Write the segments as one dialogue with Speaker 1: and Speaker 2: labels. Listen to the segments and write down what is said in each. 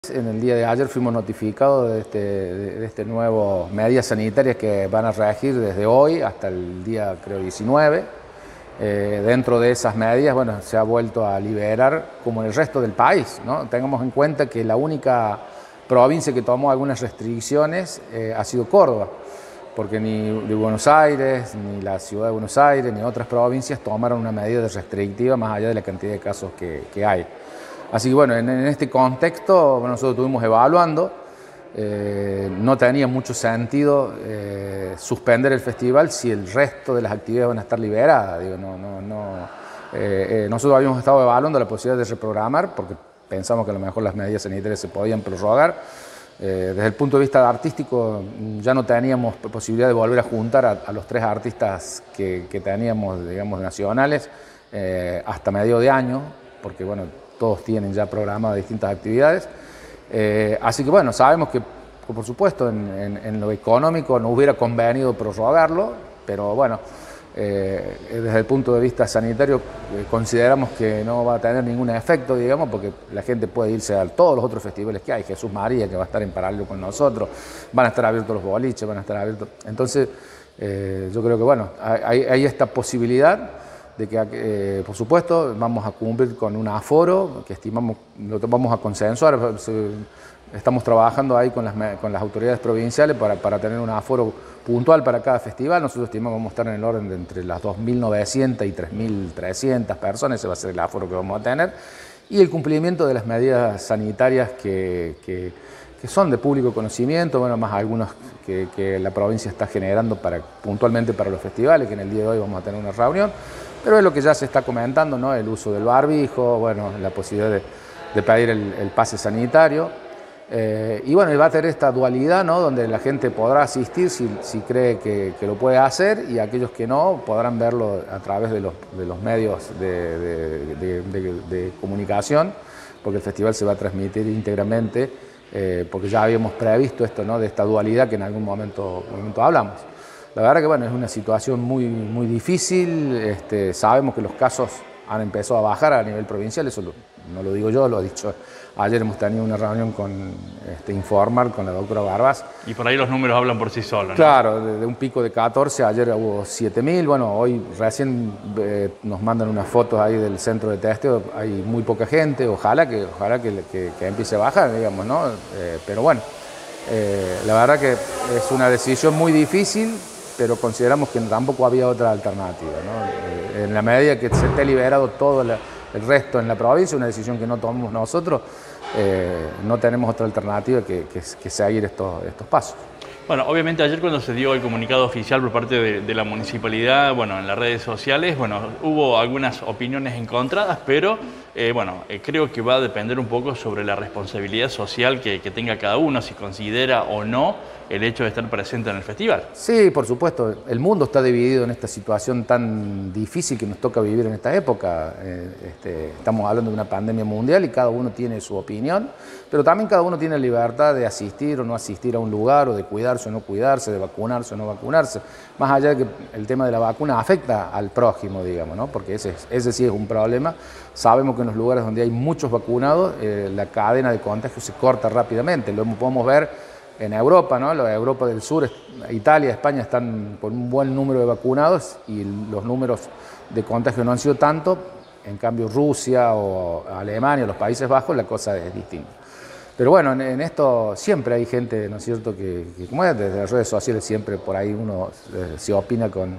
Speaker 1: En el día de ayer fuimos notificados de este nuevo medidas sanitarias que van a regir desde hoy hasta el día, creo, 19. Dentro de esas medidas, bueno, se ha vuelto a liberar como en el resto del país, ¿no? Tengamos en cuenta que la única provincia que tomó algunas restricciones ha sido Córdoba, porque ni de Buenos Aires, ni la ciudad de Buenos Aires, ni otras provincias tomaron una medida restrictiva más allá de la cantidad de casos que hay. Así que bueno, en este contexto nosotros estuvimos evaluando, no tenía mucho sentido suspender el festival si el resto de las actividades van a estar liberadas. Digo, nosotros habíamos estado evaluando la posibilidad de reprogramar porque pensamos que a lo mejor las medidas sanitarias se podían prorrogar. Desde el punto de vista artístico ya no teníamos posibilidad de volver a juntar a los tres artistas que teníamos, digamos, nacionales hasta medio de año, porque bueno, todos tienen ya programadas distintas actividades. Así que bueno, sabemos que por supuesto en lo económico no hubiera convenido prorrogarlo, pero bueno, desde el punto de vista sanitario consideramos que no va a tener ningún efecto, digamos, porque la gente puede irse a todos los otros festivales que hay. Jesús María, que va a estar en paralelo con nosotros, van a estar abiertos los boliches, van a estar abiertos. Entonces, yo creo que bueno, hay esta posibilidad de que, por supuesto, vamos a cumplir con un aforo que estimamos, lo vamos a consensuar. Estamos trabajando ahí con las autoridades provinciales para tener un aforo puntual para cada festival. Nosotros estimamos que vamos a estar en el orden de entre las 2.900 y 3.300 personas, ese va a ser el aforo que vamos a tener. Y el cumplimiento de las medidas sanitarias que son de público conocimiento, bueno, más algunos que la provincia está generando puntualmente para los festivales, que en el día de hoy vamos a tener una reunión. Pero es lo que ya se está comentando, ¿no? El uso del barbijo, bueno, la posibilidad de pedir el pase sanitario. Y bueno, va a tener esta dualidad, ¿no? Donde la gente podrá asistir si cree que lo puede hacer, y aquellos que no podrán verlo a través de los medios de comunicación, porque el festival se va a transmitir íntegramente, porque ya habíamos previsto esto, ¿no? De esta dualidad que en algún momento hablamos. La verdad que bueno, es una situación muy, muy difícil. Sabemos que los casos han empezado a bajar a nivel provincial, eso no lo digo yo, lo ha dicho. Ayer hemos tenido una reunión con Informar, con la doctora Barbas.
Speaker 2: Y por ahí los números hablan por sí solos, ¿no?
Speaker 1: Claro, de un pico de 14, ayer hubo 7.000. Bueno, hoy recién nos mandan unas fotos ahí del centro de testeo, hay muy poca gente, ojalá que empiece a bajar, digamos, ¿no? Pero bueno, la verdad que es una decisión muy difícil, pero consideramos que tampoco había otra alternativa, ¿no? En la medida que se esté liberado todo el resto en la provincia, una decisión que no tomamos nosotros, no tenemos otra alternativa que seguir estos pasos.
Speaker 2: Bueno, obviamente ayer cuando se dio el comunicado oficial por parte de la municipalidad, bueno, en las redes sociales, bueno, hubo algunas opiniones encontradas, pero creo que va a depender un poco sobre la responsabilidad social que tenga cada uno, si considera o no el hecho de estar presente en el festival.
Speaker 1: Sí, por supuesto. El mundo está dividido en esta situación tan difícil que nos toca vivir en esta época. Estamos hablando de una pandemia mundial y cada uno tiene su opinión, pero también cada uno tiene libertad de asistir o no asistir a un lugar, o de cuidarse o no cuidarse, de vacunarse o no vacunarse. Más allá de que el tema de la vacuna afecta al prójimo, digamos, ¿no? Porque ese sí es un problema. Sabemos que en los lugares donde hay muchos vacunados, la cadena de contagio se corta rápidamente. Lo podemos ver en Europa, ¿no? La Europa del Sur, Italia, España están con un buen número de vacunados y los números de contagio no han sido tanto. En cambio, Rusia o Alemania, los Países Bajos, la cosa es distinta. Pero bueno, en esto siempre hay gente, ¿no es cierto?, que como es, desde las redes sociales siempre por ahí uno se opina con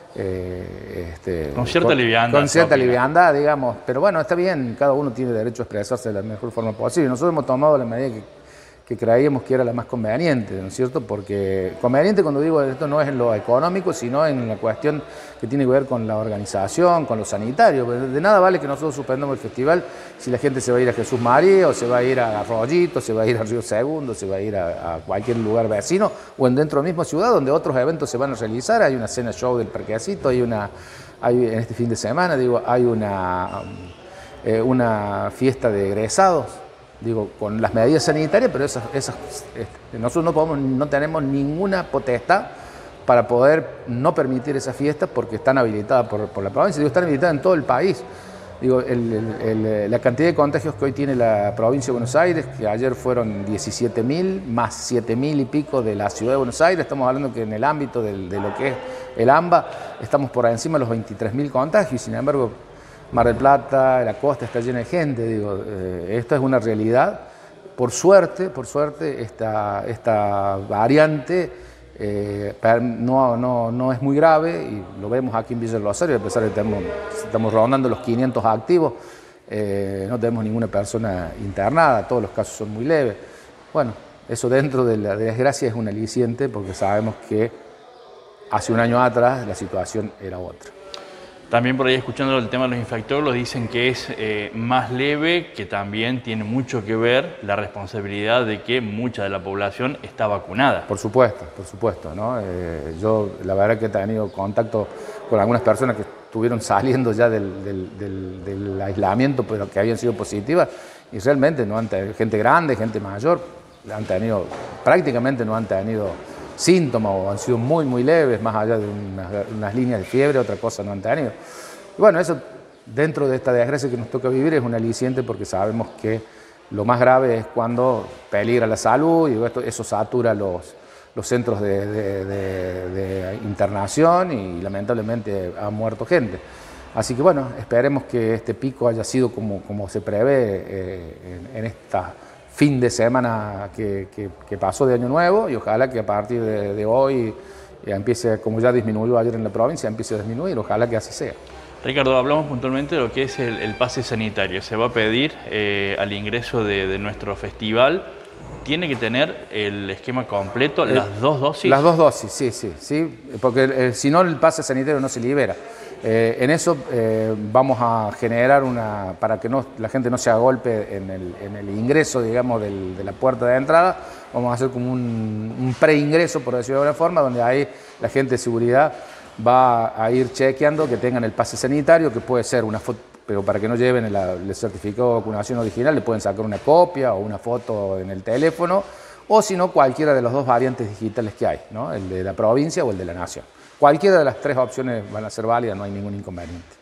Speaker 2: cierta liviandad.
Speaker 1: Con cierta liviandad, digamos. Pero bueno, está bien, cada uno tiene derecho a expresarse de la mejor forma posible. Nosotros hemos tomado la medida que creíamos que era la más conveniente, ¿no es cierto? Porque conveniente, cuando digo esto, no es en lo económico, sino en la cuestión que tiene que ver con la organización, con lo sanitario. De nada vale que nosotros suspendamos el festival si la gente se va a ir a Jesús María, o se va a ir a Arroyito, se va a ir a Río Segundo, se va a ir a cualquier lugar vecino, o dentro de la misma ciudad donde otros eventos se van a realizar. Hay una cena show del Parquecito, hay en este fin de semana, digo, hay una fiesta de egresados, digo, con las medidas sanitarias, pero nosotros no tenemos ninguna potestad para poder no permitir esas fiestas porque están habilitadas por la provincia. Digo, están habilitadas en todo el país. Digo, la cantidad de contagios que hoy tiene la provincia de Buenos Aires, que ayer fueron 17.000, más 7.000 y pico de la ciudad de Buenos Aires, estamos hablando que en el ámbito de lo que es el AMBA, estamos por encima de los 23.000 contagios, y sin embargo, Mar del Plata, la costa está llena de gente. Digo, esto es una realidad. Por suerte, esta variante no es muy grave, y lo vemos aquí en Villa del Rosario, a pesar de que estamos rondando los 500 activos, no tenemos ninguna persona internada, todos los casos son muy leves. Bueno, eso dentro de la desgracia es un aliciente, porque sabemos que hace un año atrás la situación era otra.
Speaker 2: También por ahí, escuchando el tema de los infectólogos, dicen que es más leve, que también tiene mucho que ver la responsabilidad de que mucha de la población está vacunada.
Speaker 1: Por supuesto, ¿no? Yo la verdad que he tenido contacto con algunas personas que estuvieron saliendo ya del aislamiento, pero que habían sido positivas, y realmente no han tenido, gente grande, gente mayor, prácticamente no han tenido síntomas, o han sido muy, muy leves, más allá de unas líneas de fiebre, otra cosa no han tenido. Y bueno, eso dentro de esta desgracia que nos toca vivir es un aliciente, porque sabemos que lo más grave es cuando peligra la salud, y eso satura los centros de internación, y lamentablemente ha muerto gente. Así que bueno, esperemos que este pico haya sido como se prevé en esta fin de semana que pasó de Año Nuevo, y ojalá que a partir de hoy empiece, como ya disminuyó ayer en la provincia, empiece a disminuir, ojalá que así sea.
Speaker 2: Ricardo, hablamos puntualmente de lo que es el pase sanitario. Se va a pedir al ingreso de nuestro festival, ¿tiene que tener el esquema completo, las 2 dosis?
Speaker 1: Las 2 dosis, sí, porque si no el pase sanitario no se libera. En eso vamos a generar para que la gente no se agolpe en el ingreso, digamos, de la puerta de entrada. Vamos a hacer como un preingreso, por decirlo de alguna forma, donde ahí la gente de seguridad va a ir chequeando que tengan el pase sanitario, que puede ser una foto, pero para que no lleven el certificado de vacunación original, le pueden sacar una copia o una foto en el teléfono, o si no, cualquiera de los 2 variantes digitales que hay, ¿no? El de la provincia o el de la nación. Cualquiera de las 3 opciones van a ser válidas, no hay ningún inconveniente.